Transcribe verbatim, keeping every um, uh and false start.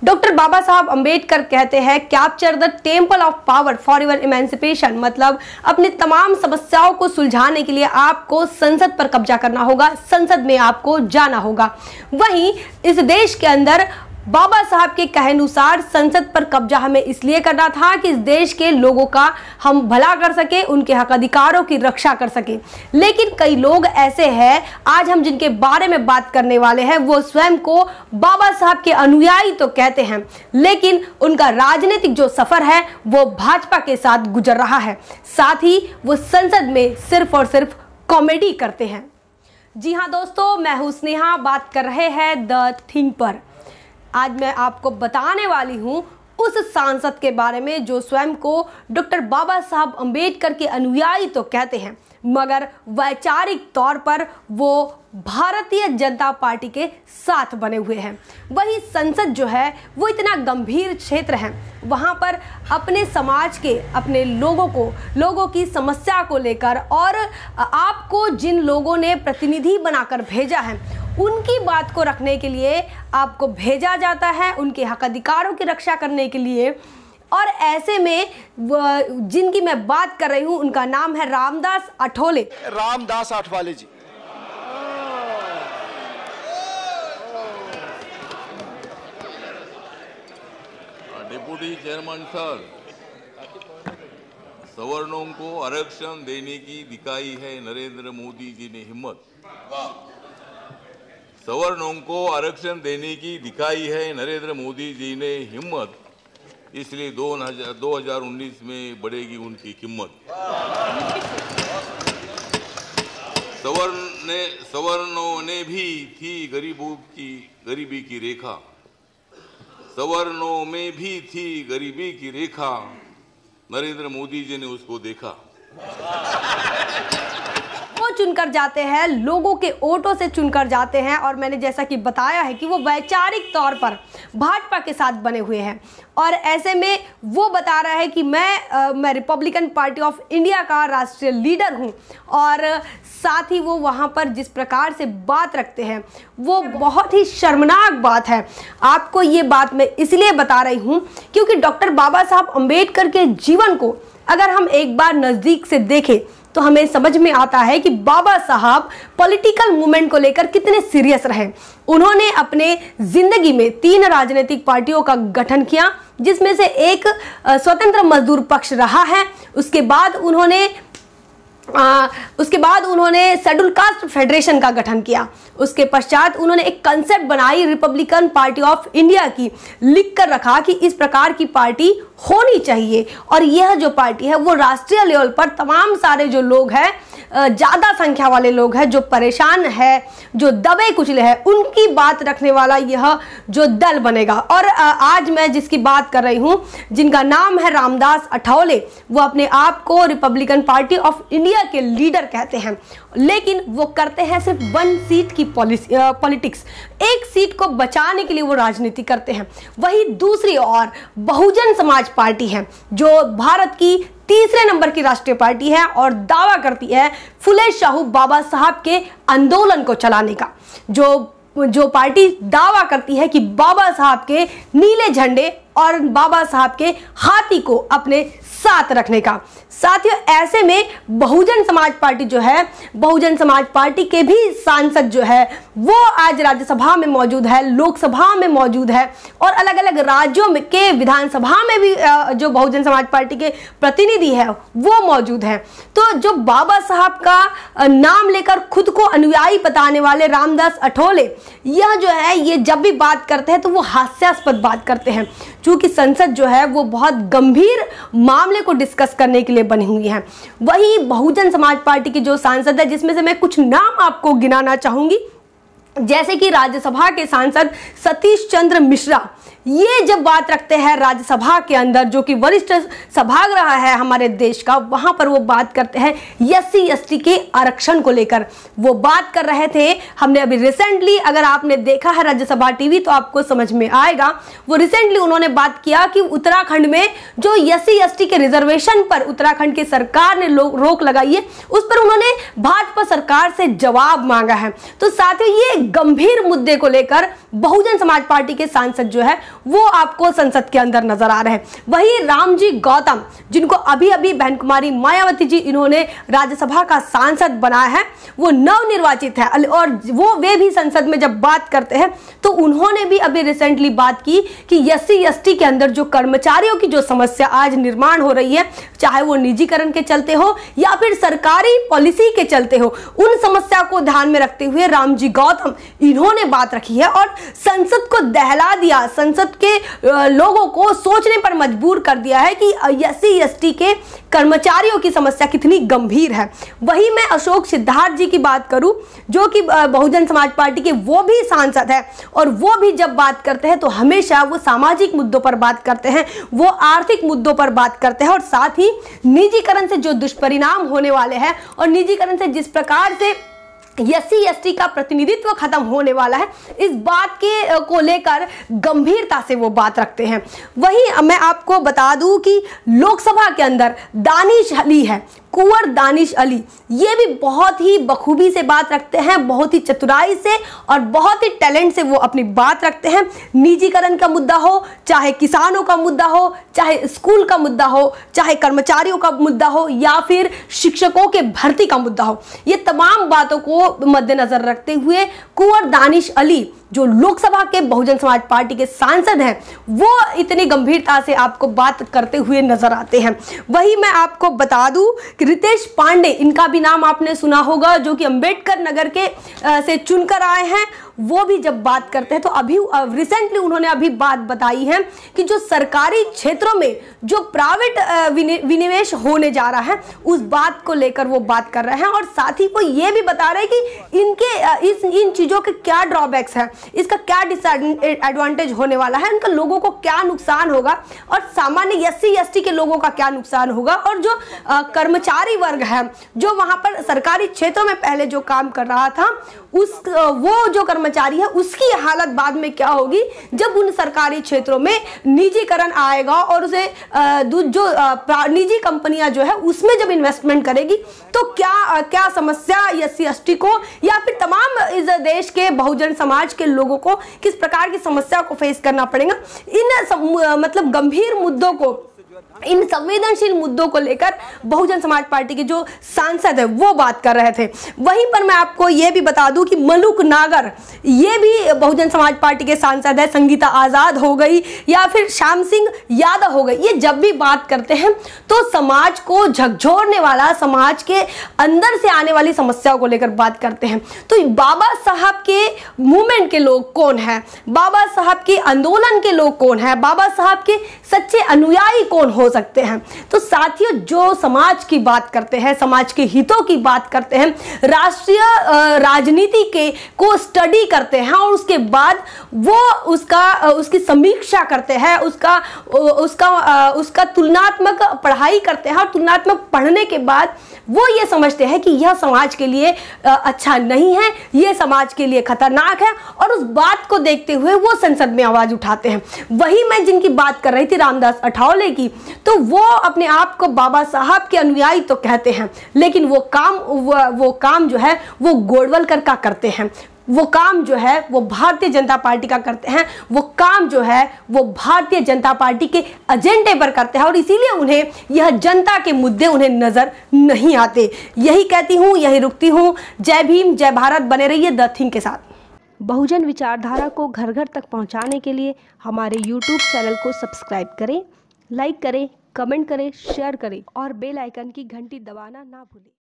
Doctor बाबा साहब अंबेडकर कहते हैं capture the temple of power for your emancipation, मतलब अपने तमाम समस्याओं को सुलझाने के लिए आपको संसद पर कब्जा करना होगा, संसद में आपको जाना होगा। वहीं इस देश के अंदर बाबा साहब के कहेनुसार संसद पर कब्जा हमें इसलिए करना था कि इस देश के लोगों का हम भला कर सके, उनके हक अधिकारों की रक्षा कर सके। लेकिन कई लोग ऐसे हैं, आज हम जिनके बारे में बात करने वाले हैं, वो स्वयं को बाबा साहब के अनुयायी तो कहते हैं, लेकिन उनका राजनीतिक जो सफर है वो भाजपा के साथ गुजर रहा है। साथ ही वो संसद में सिर्फ और सिर्फ कॉमेडी करते हैं। जी हाँ दोस्तों, मैं हूँ स्नेहा, बात कर रहे हैं द थिंग पर। आज मैं आपको बताने वाली हूँ उस सांसद के बारे में जो स्वयं को डॉक्टर बाबा साहब अंबेडकर के अनुयायी तो कहते हैं, मगर वैचारिक तौर पर वो भारतीय जनता पार्टी के साथ बने हुए हैं। वही संसद जो है वो इतना गंभीर क्षेत्र है, वहाँ पर अपने समाज के, अपने लोगों को, लोगों की समस्या को लेकर और आपको जिन लोगों ने प्रतिनिधि बनाकर भेजा है उनकी बात को रखने के लिए आपको भेजा जाता है, उनके हक अधिकारों की रक्षा करने के लिए। और ऐसे में जिनकी मैं बात कर रही हूँ उनका नाम है Ramdas Athole. Ramdas Athawale ji. Deputy chairman sir, सवर्णों को आरक्षण देने की दिखाई है नरेंद्र मोदी जी ने हिम्मत। सवर्णों को आरक्षण देने की दिखाई है नरेंद्र मोदी जी ने हिम्मत, इसलिए दो हजार उन्नीस में बढ़ेगी उनकी कीमत। सवर्ण ने सवर्णों ने भी थी गरीबों की गरीबी की रेखा, सवर्णों में भी थी गरीबी की रेखा, नरेंद्र मोदी जी ने उसको देखा। चुनकर जाते हैं, लोगों के वोटों से चुनकर जाते हैं, और मैंने जैसा कि बताया है कि वो वैचारिक तौर पर भाजपा के साथ बने हुए हैं। और ऐसे में वो बता रहा है कि मैं आ, मैं रिपब्लिकन पार्टी ऑफ इंडिया का राष्ट्रीय लीडर हूं, और साथ ही वो वहां पर जिस प्रकार से बात रखते हैं वो बहुत ही शर्मनाक बात है। आपको ये बात मैं इसलिए बता रही हूं क्योंकि डॉक्टर बाबा साहब अंबेडकर के जीवन को अगर हम एक बार नज़दीक से देखें तो हमें समझ में आता है कि बाबा साहब पॉलिटिकल मूवमेंट को लेकर कितने सीरियस रहे। उन्होंने अपने जिंदगी में तीन राजनीतिक पार्टियों का गठन किया, जिसमें से एक स्वतंत्र मजदूर पक्ष रहा है। उसके बाद उन्होंने आ, उसके बाद उन्होंने शेड्यूल कास्ट फेडरेशन का गठन किया। उसके पश्चात उन्होंने एक कंसेप्ट बनाई रिपब्लिकन पार्टी ऑफ इंडिया की, लिख कर रखा कि इस प्रकार की पार्टी होनी चाहिए, और यह जो पार्टी है वो राष्ट्रीय लेवल पर तमाम सारे जो लोग हैं, ज़्यादा संख्या वाले लोग हैं, जो परेशान है, जो दबे कुचले हैं, उनकी बात रखने वाला यह जो दल बनेगा। और आज मैं जिसकी बात कर रही हूँ, जिनका नाम है रामदास अठौले, वो अपने आप को रिपब्लिकन पार्टी ऑफ इंडिया के लीडर कहते हैं, लेकिन वो करते हैं सिर्फ वन सीट की पॉलिटिक्स। एक सीट को बचाने के लिए वो राजनीति करते हैं। वही दूसरी ओर बहुजन समाज पार्टी है, जो भारत की तीसरे नंबर की राष्ट्रीय पार्टी है और दावा करती है फुले शाहू बाबा साहब के आंदोलन को चलाने का। जो जो पार्टी दावा करती है कि बाबा साहब के नीले झंडे और बाबा साहब के हाथी को अपने साथ रखने का। साथियों, ऐसे में बहुजन समाज पार्टी जो है, बहुजन समाज पार्टी के भी सांसद जो है वो आज राज्यसभा में मौजूद है, लोकसभा में मौजूद है, और अलग अलग राज्यों में के विधानसभा में भी जो बहुजन समाज पार्टी के प्रतिनिधि है वो मौजूद है। तो जो बाबा साहब का नाम लेकर खुद को अनुयायी बताने वाले रामदास अठौले, यह जो है ये जब भी बात करते हैं तो वो हास्यास्पद बात करते हैं, क्योंकि संसद जो है वो बहुत गंभीर मामले को डिस्कस करने के लिए बनी हुई है। वही बहुजन समाज पार्टी की जो सांसद है, जिसमें से मैं कुछ नाम आपको गिनाना चाहूंगी, जैसे कि राज्यसभा के सांसद सतीश चंद्र मिश्रा, ये जब बात रखते हैं राज्यसभा के अंदर, जो कि वरिष्ठ सभागृह है हमारे देश का, वहां पर वो बात करते हैं एस सी एस टी के आरक्षण को लेकर। वो बात कर रहे थे, हमने अभी रिसेंटली, अगर आपने देखा है राज्यसभा टीवी तो आपको समझ में आएगा, वो रिसेंटली उन्होंने बात किया कि उत्तराखंड में जो एस सी एस टी के रिजर्वेशन पर उत्तराखंड की सरकार ने रोक लगाई है, उस पर उन्होंने भाजपा सरकार से जवाब मांगा है। तो साथियों, ये गंभीर मुद्दे को लेकर बहुजन समाज पार्टी के सांसद जो है वो आपको संसद के अंदर नजर आ रहे हैं। वही रामजी गौतम, जिनको अभी अभी बहन कुमारी मायावती जी इन्होंने राज्यसभा का सांसद बनाया है, वो नवनिर्वाचित है और वो वे भी संसद में जब बात करते हैं तो उन्होंने भी अभी रिसेंटली बात की कि एस सी एस टी के अंदर जो कर्मचारियों की जो समस्या आज निर्माण हो रही है, चाहे वो निजीकरण के चलते हो या फिर सरकारी पॉलिसी के चलते हो, उन समस्या को ध्यान में रखते हुए रामजी गौतम इन्होंने बात रखी है और संसद को दहला दिया, संसद के लोगों को सोचने पर मजबूर कर दिया है कि एस सी एस टी के कर्मचारियों की समस्या कितनी गंभीर है। वही मैं अशोक सिद्धार्थ जी की बात करूं, जो कि बहुजन समाज पार्टी के वो भी सांसद है और वो भी जब बात करते हैं तो हमेशा वो सामाजिक मुद्दों पर बात करते हैं, वो आर्थिक मुद्दों पर बात करते हैं और साथ ही निजीकरण से जो दुष्परिणाम होने वाले हैं और निजीकरण से जिस प्रकार से एस सी एस टी का प्रतिनिधित्व खत्म होने वाला है, इस बात के को लेकर गंभीरता से वो बात रखते हैं। वहीं मैं आपको बता दूं कि लोकसभा के अंदर दानिश अली है, कुंवर दानिश अली, ये भी बहुत ही बखूबी से बात रखते हैं, बहुत ही चतुराई से और बहुत ही टैलेंट से वो अपनी बात रखते हैं। निजीकरण का मुद्दा हो, चाहे किसानों का मुद्दा हो, चाहे स्कूल का मुद्दा हो, चाहे कर्मचारियों का मुद्दा हो या फिर शिक्षकों के भर्ती का मुद्दा हो, ये तमाम बातों को मद्देनजर रखते हुए कुंवर दानिश अली जो लोकसभा के बहुजन समाज पार्टी के सांसद हैं, वो इतनी गंभीरता से आपको बात करते हुए नजर आते हैं। वही मैं आपको बता दूं कि रितेश पांडे, इनका भी नाम आपने सुना होगा, जो कि अंबेडकर नगर के आ, से चुनकर आए हैं, वो भी जब बात करते हैं तो अभी रिसेंटली उन्होंने अभी बात बताई है कि जो सरकारी क्षेत्रों में जो प्राइवेट विनिवेश होने जा रहा है उस बात को लेकर वो बात कर रहे हैं और साथ ही वो ये भी बता रहे हैं कि इनके इस इन चीज़ों के क्या ड्रॉबैक्स हैं, इसका क्या डिसएडवांटेज होने वाला है, इनका लोगों को क्या नुकसान होगा और सामान्य एस सी एस टी के लोगों का क्या नुकसान होगा और जो आ, कर्मचारी वर्ग है जो वहां पर सरकारी क्षेत्रों में पहले जो काम कर रहा था उस वो जो कर्मचारी है उसकी हालत बाद में क्या होगी जब उन सरकारी क्षेत्रों में निजीकरण आएगा और उसे जो निजी कंपनियां जो है उसमें जब इन्वेस्टमेंट करेगी तो क्या क्या समस्या एस सी एस टी को या फिर तमाम इस देश के बहुजन समाज के लोगों को किस प्रकार की समस्या को फेस करना पड़ेगा। इन सम, मतलब गंभीर मुद्दों को, इन संवेदनशील मुद्दों को लेकर बहुजन समाज पार्टी के जो सांसद है वो बात कर रहे थे। वहीं पर मैं आपको ये भी बता दूं कि मलूक नागर, ये भी बहुजन समाज पार्टी के सांसद है, संगीता आज़ाद हो गई या फिर श्याम सिंह यादव हो गई, ये जब भी बात करते हैं तो समाज को झकझोरने वाला, समाज के अंदर से आने वाली समस्याओं को लेकर बात करते हैं। तो बाबा साहब के मूवमेंट के लोग कौन है, बाबा साहब के आंदोलन के लोग कौन है, बाबा साहब के सच्चे अनुयायी कौन हो सकते हैं। तो साथियों, जो समाज की बात करते हैं, समाज के हितों की बात करते हैं, राष्ट्रीय राजनीति के को स्टडी करते हैं और उसके बाद वो उसका उसकी समीक्षा करते हैं, उसका उसका उसका तुलनात्मक पढ़ाई करते हैं और तुलनात्मक पढ़ने के बाद वो ये समझते हैं कि यह समाज के लिए अच्छा नहीं है, यह समाज के लिए खतरनाक है और उस बात को देखते हुए वो संसद में आवाज उठाते हैं। वही मैं जिनकी बात कर रही थी रामदास अठावले की, तो वो अपने आप को बाबा साहब के अनुयायी तो कहते हैं, लेकिन वो काम वो, वो काम जो है वो गोडवलकर का करते हैं, वो काम जो है वो भारतीय जनता पार्टी का करते हैं, वो काम जो है वो भारतीय जनता पार्टी के एजेंडे पर करते हैं और इसीलिए उन्हें यह जनता के मुद्दे उन्हें नजर नहीं आते। यही कहती हूँ, यही रुकती हूँ। जय भीम, जय भारत। बने रहिए द थिंग के साथ। बहुजन विचारधारा को घर घर तक पहुँचाने के लिए हमारे यूट्यूब चैनल को सब्सक्राइब करें, लाइक करें, कमेंट करें, शेयर करें और बेल आइकन की घंटी दबाना ना भूलें।